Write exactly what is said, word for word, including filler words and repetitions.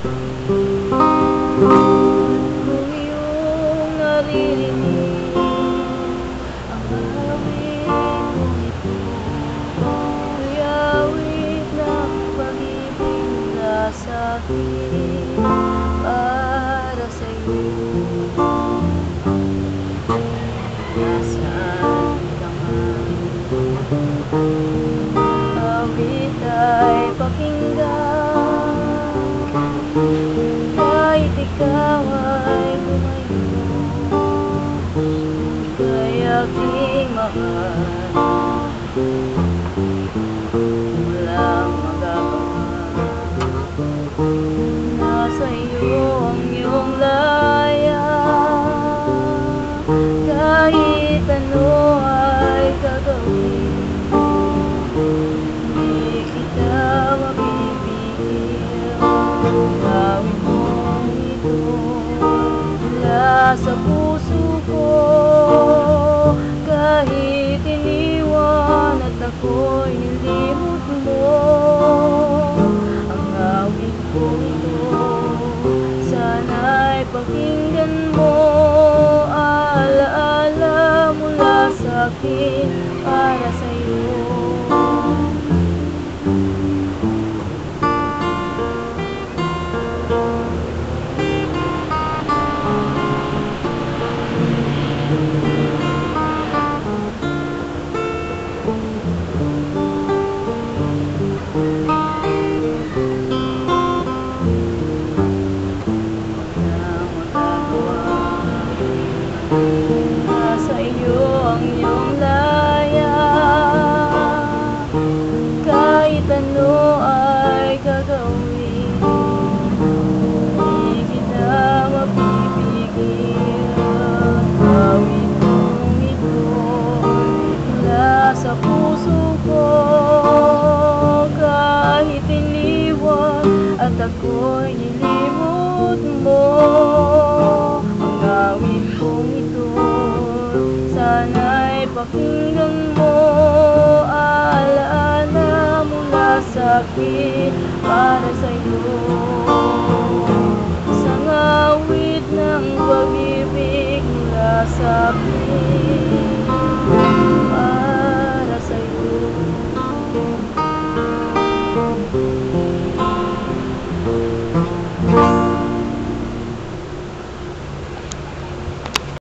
Kung iyong naririnig ang awit kong ito, ko'y awit ng pag-ibig mula sa'kin para sa'yo. Nasaan ka man, awit ay pakinggan, kahit ikaw ay lumayo, ika'y aking mahal, walang magagawa. Nasa iyo ang iyong laya, kahit ano ay gagawin, di kita mapipigil. Gawin mong ito mula sa puso ko, kahit iniwan at ako'y nilimot mo. Ang awit kong ito sana'y pakinggan mo, alaala mula sa'kin para sa'yo. Nasa iyo ang iyong laya, kahit ano ay gagawin, di kita mapipigil. Awit kong ito mula sa puso ko, kahit iniwan at ako'y nilimot mo. Ang awit kong ito sana'y pakinggan mo, alaala mula sa'kin para sa'yo.